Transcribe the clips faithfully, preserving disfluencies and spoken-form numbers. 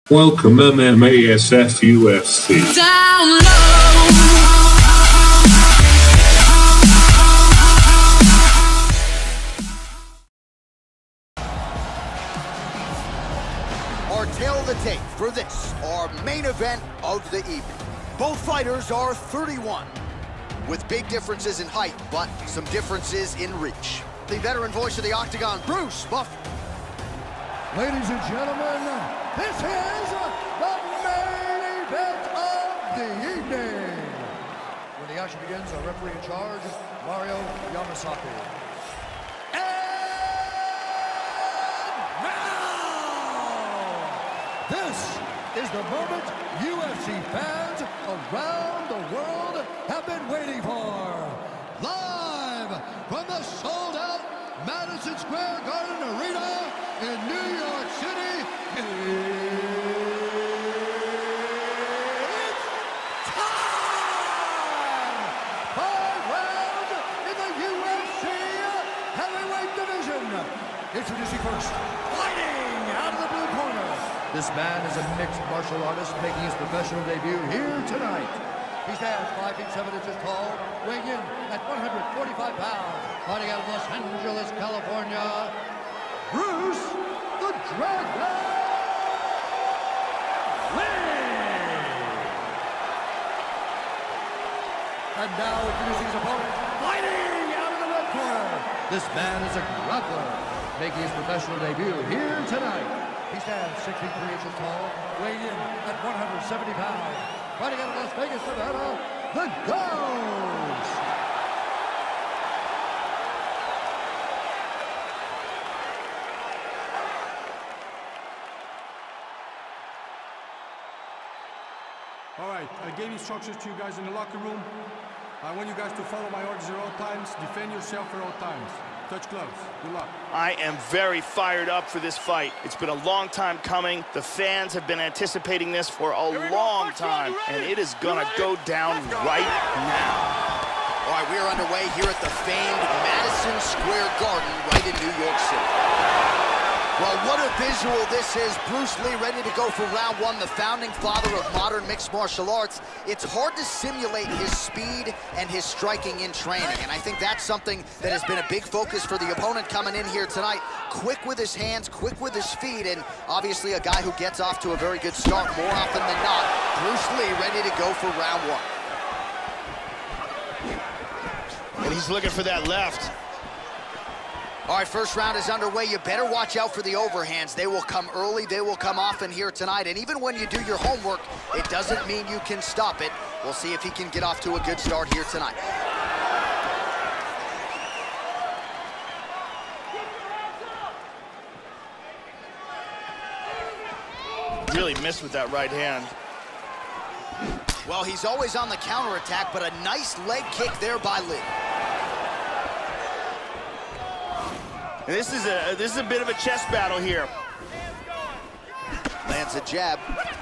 Welcome M M A S F U F C. Down low. Our tail of the tape for this, our main event of the evening. Both fighters are thirty-one, with big differences in height, but some differences in reach. The veteran voice of the Octagon, Bruce Buffer. Ladies and gentlemen, this is the main event of the evening. When the action begins, our referee in charge, Mario Yamasaki. And now, this is the moment U F C fans around the world have been waiting for. Live from the sold-out Madison Square Garden Arena in New York City, it's time! Five rounds in the U F C heavyweight division. Introducing first, fighting out of the blue corner. This man is a mixed martial artist making his professional debut here tonight. He stands five feet seven inches tall, weighing in at one hundred forty-five pounds, fighting out of Los Angeles, California, Bruce the Dragon Lee! And now introducing his opponent, fighting out of the red corner. This man is a grappler, making his professional debut here tonight. He stands six feet three inches tall, weighing in at one hundred seventy pounds, fighting out of Las Vegas, Nevada, the Ghost! All right, I gave instructions to you guys in the locker room. I want you guys to follow my orders at all times, defend yourself at all times. Touch gloves. Good luck. I am very fired up for this fight. It's been a long time coming. The fans have been anticipating this for a long time, and it is gonna go down right now. All right, we are underway here at the famed Madison Square Garden right in New York City. Well, what a visual this is. Bruce Lee ready to go for round one, the founding father of modern mixed martial arts. It's hard to simulate his speed and his striking in training, and I think that's something that has been a big focus for the opponent coming in here tonight. Quick with his hands, quick with his feet, and obviously a guy who gets off to a very good start more often than not. Bruce Lee ready to go for round one. And he's looking for that left. All right, first round is underway. You better watch out for the overhands. They will come early, they will come often here tonight. And even when you do your homework, it doesn't mean you can stop it. We'll see if he can get off to a good start here tonight. Really missed with that right hand. Well, he's always on the counterattack, but a nice leg kick there by Lee. And this is a this is a bit of a chess battle here. Lands a jab.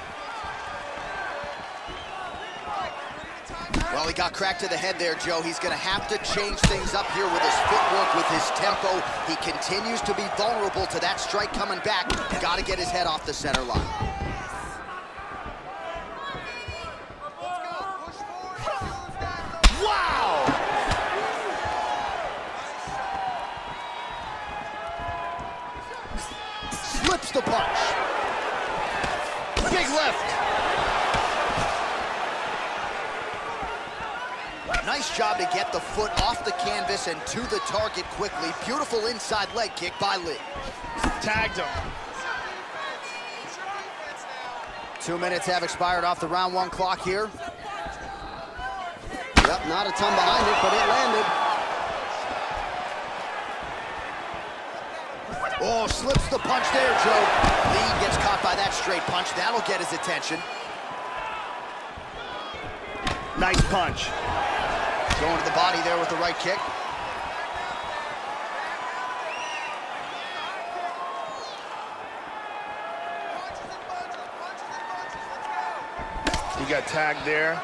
Well, he got cracked to the head there, Joe. He's gonna have to change things up here with his footwork, with his tempo. He continues to be vulnerable to that strike coming back. Gotta get his head off the center line. Wow! Slips the punch. Big left. Nice job to get the foot off the canvas and to the target quickly. Beautiful inside leg kick by Lee. Tagged him. Two minutes have expired off the round one clock here. Yep, not a ton behind it, but it landed. Oh, slips the punch there, Joe. Lee gets caught by that straight punch. That'll get his attention. Nice punch. Going to the body there with the right kick. He got tagged there.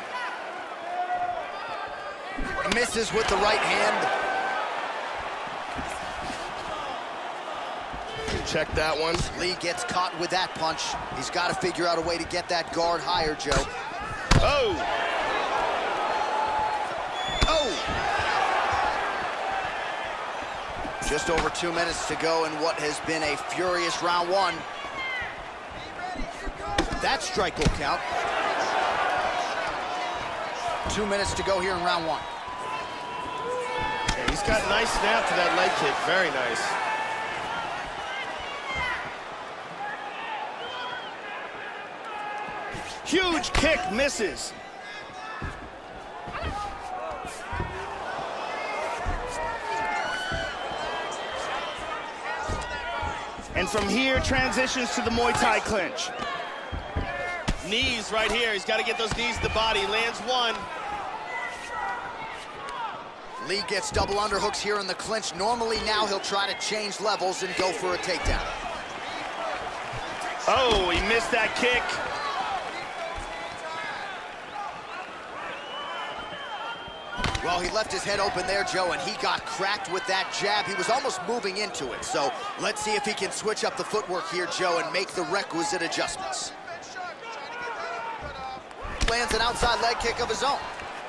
Misses with the right hand. Check that one. Lee gets caught with that punch. He's got to figure out a way to get that guard higher, Joe. Oh! Oh! Just over two minutes to go in what has been a furious round one. That strike will count. Two minutes to go here in round one. Yeah, he's got nice snap to that leg kick. Very nice. Huge kick misses. And from here, transitions to the Muay Thai clinch. Knees right here. He's got to get those knees to the body. Lands one. Lee gets double underhooks here in the clinch. Normally now he'll try to change levels and go for a takedown. Oh, he missed that kick. Well, he left his head open there, Joe, and he got cracked with that jab. He was almost moving into it. So let's see if he can switch up the footwork here, Joe, and make the requisite adjustments. Lands an outside leg kick of his own.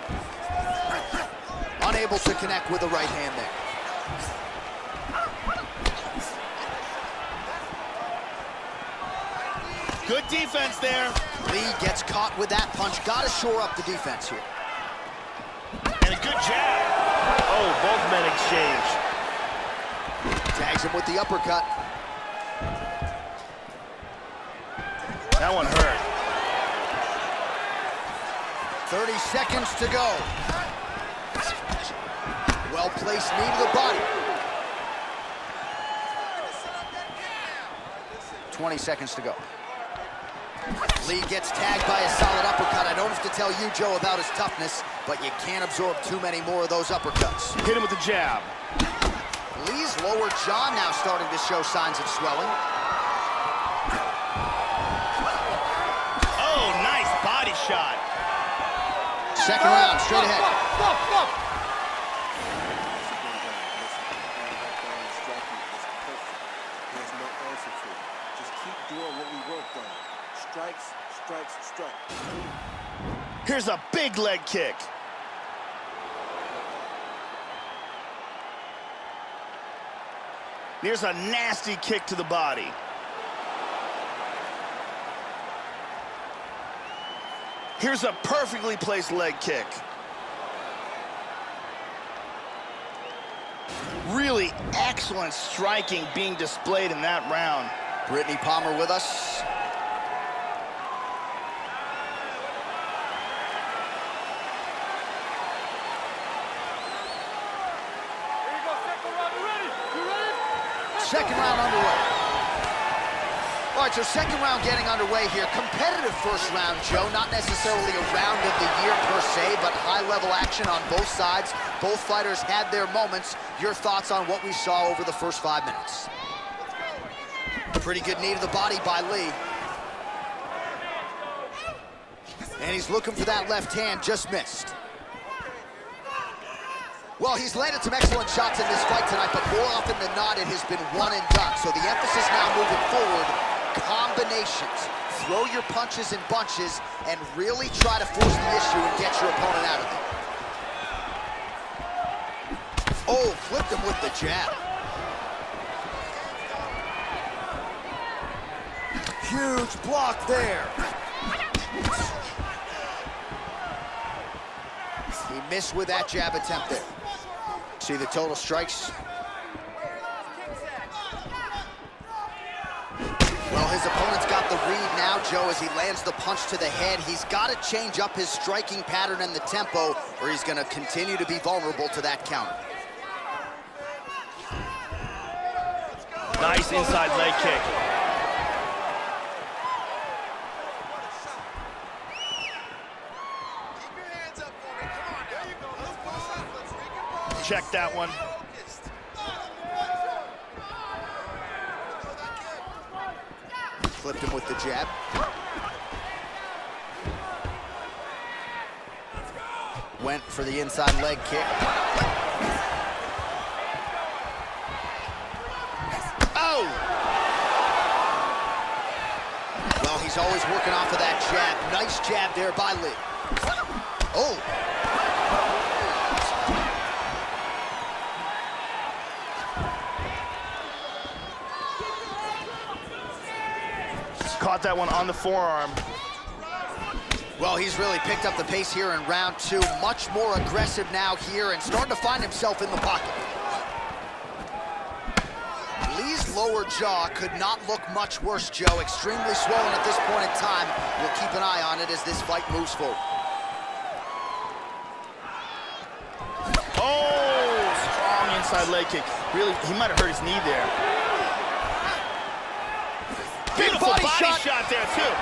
Unable to connect with the right hand there. Good defense there. Lee gets caught with that punch. Got to shore up the defense here. And a good jab. Oh, both men exchange. Tags him with the uppercut. That one hurt. thirty seconds to go. Well-placed knee to the body. twenty seconds to go. Lee gets tagged by a solid uppercut. I don't have to tell you, Joe, about his toughness, but you can't absorb too many more of those uppercuts. Hit him with the jab. Lee's lower jaw now starting to show signs of swelling. Oh, nice body shot. Second round, straight ahead. There's no answer to it. Just keep doing what we worked on. Strikes, strikes, strikes. Here's a big leg kick. Here's a nasty kick to the body. Here's a perfectly placed leg kick. Really excellent striking being displayed in that round. Brittany Palmer with us. Second round underway. All right, so second round getting underway here. Competitive first round, Joe. Not necessarily a round of the year per se, but high-level action on both sides. Both fighters had their moments. Your thoughts on what we saw over the first five minutes? Pretty good knee to the body by Lee. And he's looking for that left hand, just missed. Well, he's landed some excellent shots in this fight tonight, but more often than not, it has been one and done. So the emphasis now moving forward, combinations. Throw your punches in bunches and really try to force the issue and get your opponent out of it. Oh, flipped him with the jab. Huge block there. He missed with that jab attempt there. See the total strikes? Well, his opponent's got the read now, Joe, as he lands the punch to the head. He's got to change up his striking pattern and the tempo, or he's going to continue to be vulnerable to that counter. Nice inside leg kick. Check that one. Flipped him with the jab. Went for the inside leg kick. Oh! he's always working off of that jab. Nice jab there by Lee. Oh. Caught that one on the forearm. Well, he's really picked up the pace here in round two. Much more aggressive now here and starting to find himself in the pocket. Lee's lower jaw could not look much worse, Joe. Extremely swollen at this point in time. We'll keep an eye on it as this fight moves forward. Oh, strong inside leg kick. Really, he might have hurt his knee there. Beautiful body, body shot. shot there, too.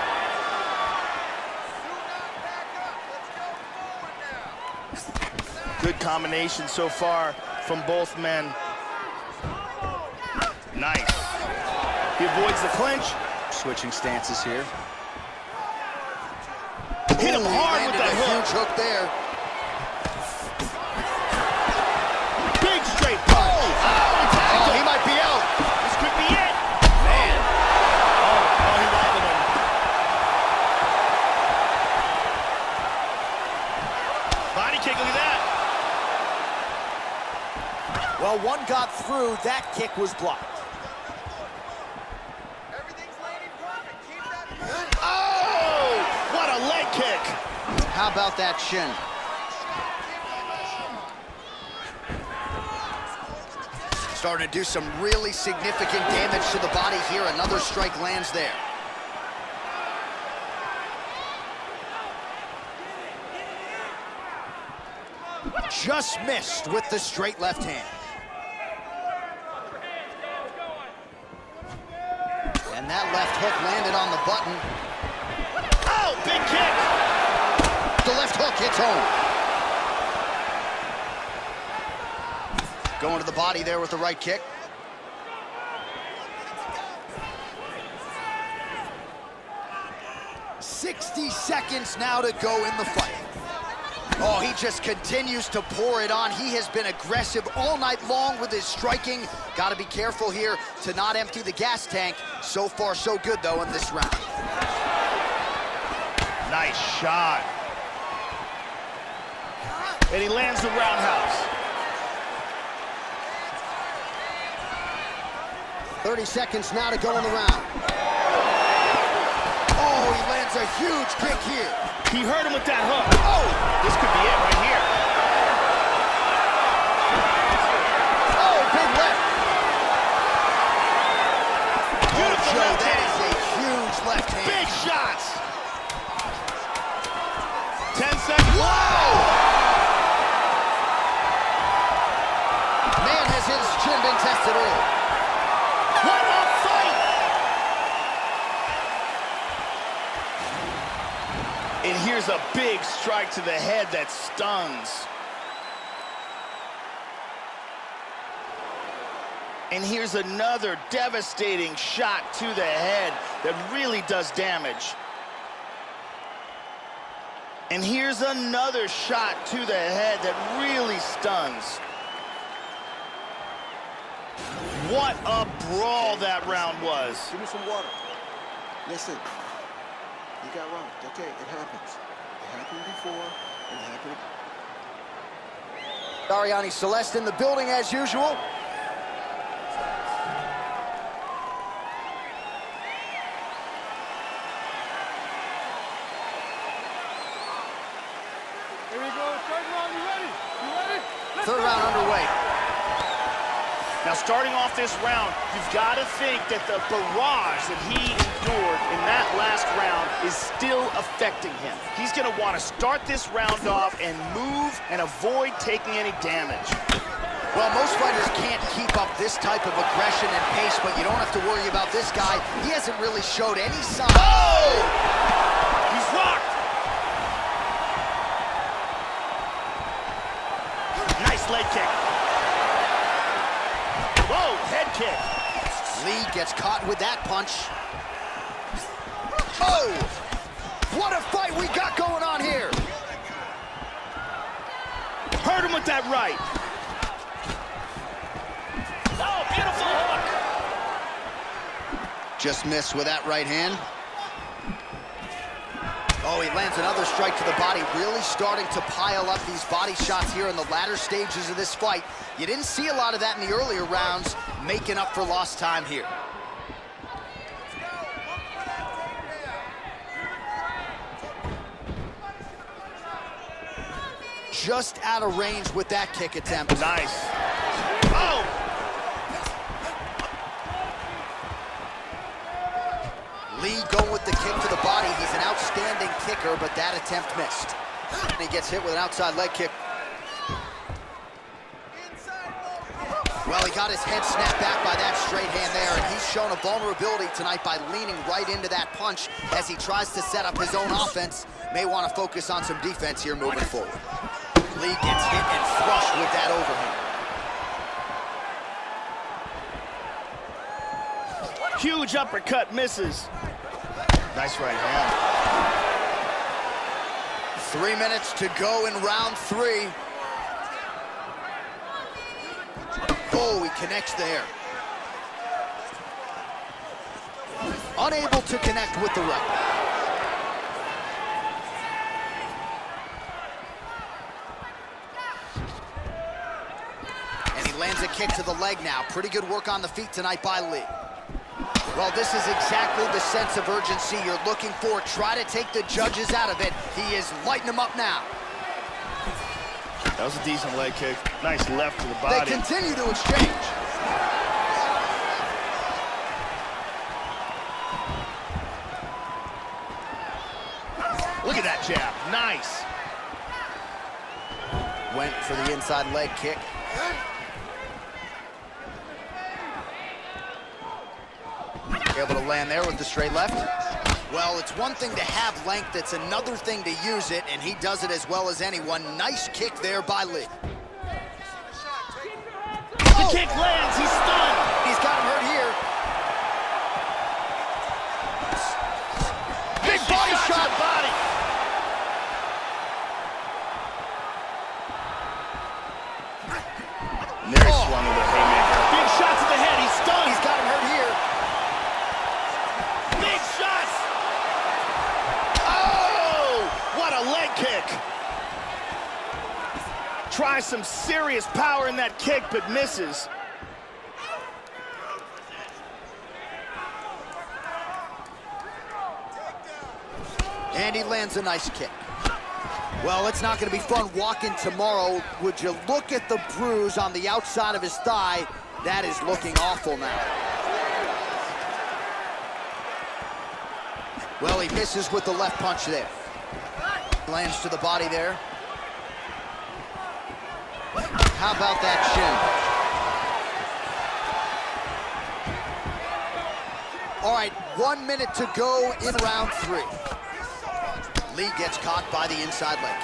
Good combination so far from both men. Nice. He avoids the clinch. Switching stances here. Hit him hard with that hook. Huge hook there. Big straight punch. Oh, oh, oh he might be out. This could be it. Man. Oh, oh he wobbled him. Body kick, look at that. Well, one got through. That kick was blocked. Oh! What a leg kick! How about that shin? Starting to do some really significant damage to the body here. Another strike lands there. Just missed with the straight left hand. And that left hook landed on the button. Oh, big kick! The left hook hits home. Going to the body there with the right kick. sixty seconds now to go in the fight. Oh, he just continues to pour it on. He has been aggressive all night long with his striking. Got to be careful here to not empty the gas tank. So far, so good, though, in this round. Nice shot. And he lands the roundhouse. thirty seconds now to go in the round. Oh, he lands a huge kick here. He hurt him with that hook. Oh, this could be it right here. Oh, big left. Beautiful oh, Joe, left that hand. Is a huge left hand. Big shots. Ten seconds. Whoa! Man, has his chin been tested early. What a fight! And here's a big strike to the head that stuns. And here's another devastating shot to the head that really does damage. And here's another shot to the head that really stuns. What a brawl that round was. Give me some water. Listen. You got rocked. Okay, it happens. It happened before. It happened. Arianny Celeste in the building as usual. Here we go. Third round. You ready? You ready? Let's Third go. round underway. Now, starting off this round, you've got to think that the barrage that he endured in that last round is still affecting him. He's going to want to start this round off and move and avoid taking any damage. Well, most fighters can't keep up this type of aggression and pace, but you don't have to worry about this guy. He hasn't really showed any sign. Oh! He's rocked! Nice leg kick. Whoa, head kick. Lee gets caught with that punch. Oh! What a fight we got going on here! Hurt him with that right. Oh, beautiful hook. Just missed with that right hand. Oh, he lands another strike to the body, really starting to pile up these body shots here in the latter stages of this fight. You didn't see a lot of that in the earlier rounds, making up for lost time here. Just out of range with that kick attempt. Nice. Oh! Lee going with the kick to the body. He's an outstanding kicker, but that attempt missed. And he gets hit with an outside leg kick. Well, he got his head snapped back by that straight hand there, and he's shown a vulnerability tonight by leaning right into that punch as he tries to set up his own offense. May want to focus on some defense here moving forward. Lee gets hit and thrust with that overhand. Huge uppercut, misses. Nice right hand. Three minutes to go in round three. Oh, he connects there. Unable to connect with the right. And he lands a kick to the leg now. Pretty good work on the feet tonight by Lee. Well, this is exactly the sense of urgency you're looking for. Try to take the judges out of it. He is lighting them up now. That was a decent leg kick. Nice left to the body. They continue to exchange. Look at that jab. Nice. Went for the inside leg kick. Able to land there with the straight left. Well, it's one thing to have length, it's another thing to use it, and he does it as well as anyone. Nice kick there by Lee. The oh. kick lands, he's stunned. He's got him hurt here. Big body shot. shot. To the body. And there he oh. swung with a haymaker. Big shot to the head, he's stunned. He's got him hurt here. Leg kick. Tries some serious power in that kick, but misses. And he lands a nice kick. Well, it's not going to be fun walking tomorrow. Would you look at the bruise on the outside of his thigh? That is looking awful now. Well, he misses with the left punch there. Lands to the body there. How about that shin? All right, one minute to go in round three. Lee gets caught by the inside leg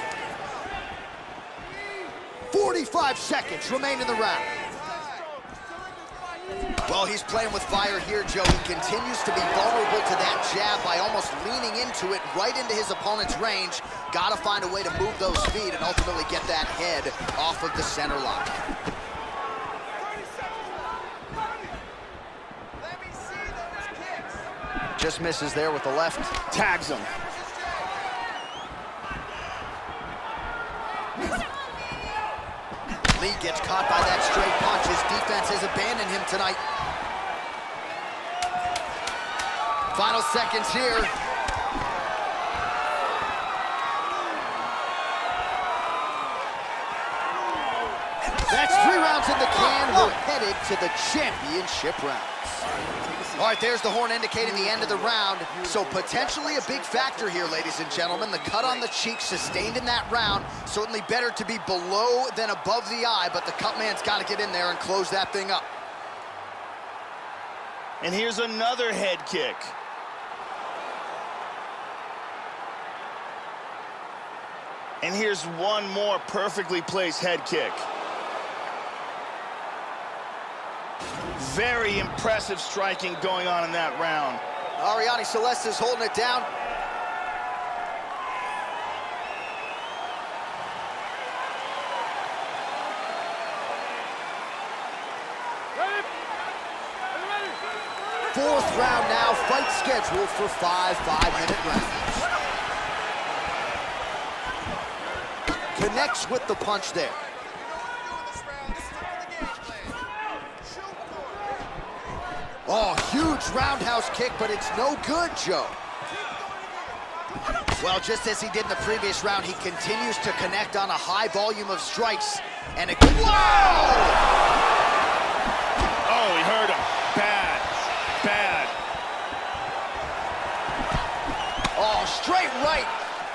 kick. forty-five seconds remain in the round. Well, he's playing with fire here, Joe. He continues to be vulnerable to that jab by almost leaning into it right into his opponent's range. Got to find a way to move those feet and ultimately get that head off of the center line. Just misses there with the left. Tags him. Lee gets caught by that straight punch. His defense has abandoned him tonight. Final seconds here. That's three rounds in the can. We're headed to the championship rounds. All right, there's the horn indicating the end of the round. So potentially a big factor here, ladies and gentlemen. The cut on the cheek sustained in that round. Certainly better to be below than above the eye, but the cut man's got to get in there and close that thing up. And here's another head kick. And here's one more perfectly placed head kick. Very impressive striking going on in that round. Arianny Celeste is holding it down. Fourth round now, fight scheduled for five five-minute rounds. connects with the punch there. Oh, huge roundhouse kick, but it's no good, Joe. Well, just as he did in the previous round, he continues to connect on a high volume of strikes. And a good... Wow! Oh, he hurt him. Bad. Bad. Oh, straight right.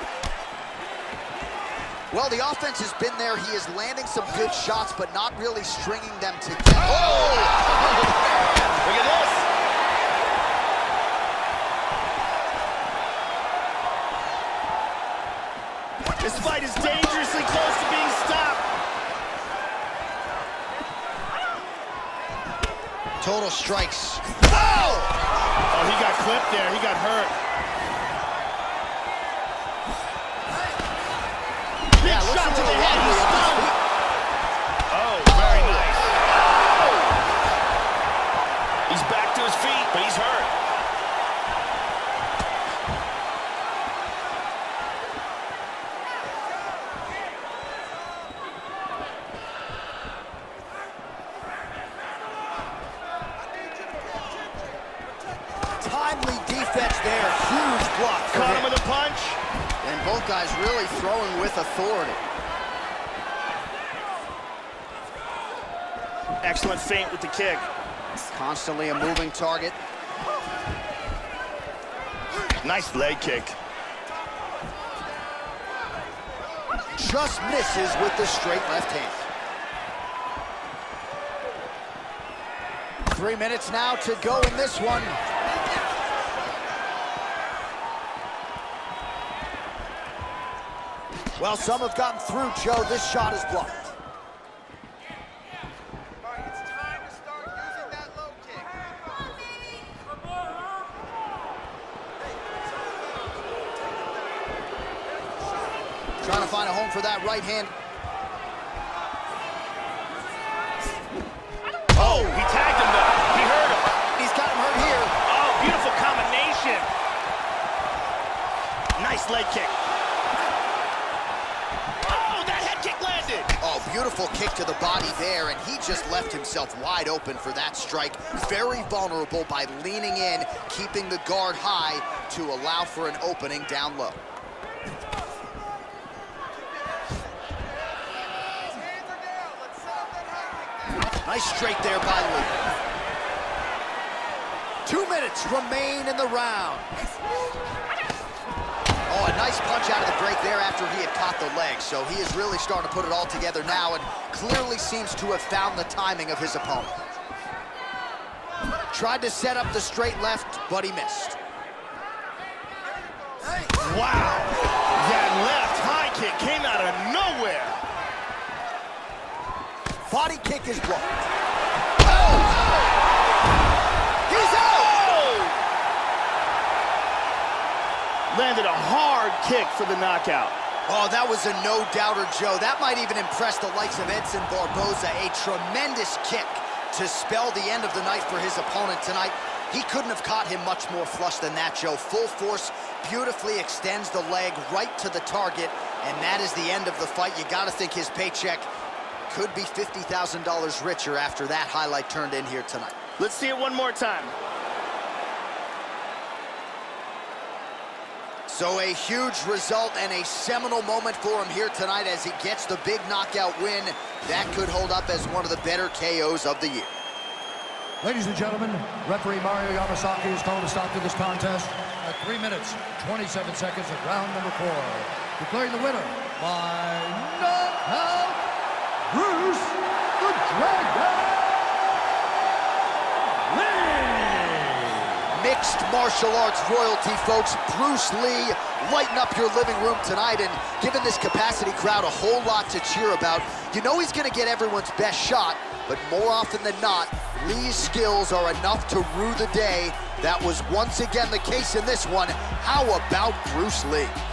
Well, the offense has been there. He is landing some good shots, but not really stringing them together. Oh! Look at this. This fight is dangerously close to being stopped. Total strikes. Oh! Oh, he got clipped there. He got hurt. Yeah, Big shot to the head. He's stunned. Oh, very nice. Oh! He's back to his feet, but he's hurt. Timely defense there. Huge block. Caught him with a punch. And both guys really throwing with authority. Excellent feint with the kick. Constantly a moving target. Nice leg kick. Just misses with the straight left hand. Three minutes now to go in this one. Well, some have gotten through, Joe. This shot is blocked. It's time to start using that low kick. Trying to find a home for that right hand. Oh, he tagged him though. He hurt him. He's got him hurt here. Oh, beautiful combination. Nice leg kick. Oh, beautiful kick to the body there, and he just left himself wide open for that strike. Very vulnerable by leaning in, keeping the guard high to allow for an opening down low. Nice straight there by Lee. Two minutes remain in the round. Oh, a nice punch out of the break there after he had caught the leg. So he is really starting to put it all together now and clearly seems to have found the timing of his opponent. Tried to set up the straight left, but he missed. Wow. That left high kick came out of nowhere. Body kick is blocked. Oh! He's out! Landed a hard kick for the knockout. Oh, that was a no-doubter, Joe. That might even impress the likes of Edson Barboza. A tremendous kick to spell the end of the night for his opponent tonight. He couldn't have caught him much more flush than that, Joe. Full force, beautifully extends the leg right to the target, and that is the end of the fight. You gotta think his paycheck could be fifty thousand dollars richer after that highlight turned in here tonight. Let's see it one more time. So a huge result and a seminal moment for him here tonight as he gets the big knockout win. That could hold up as one of the better K Os of the year. Ladies and gentlemen, referee Mario Yamasaki has called a stop to this contest at three minutes, twenty-seven seconds of round number four. Declaring the winner by knockout, Bruce the Dragon Lee! Mixed martial arts royalty, folks. Bruce Lee, lighten up your living room tonight and giving this capacity crowd a whole lot to cheer about. You know he's gonna get everyone's best shot, but more often than not, Lee's skills are enough to rue the day. That was once again the case in this one. How about Bruce Lee?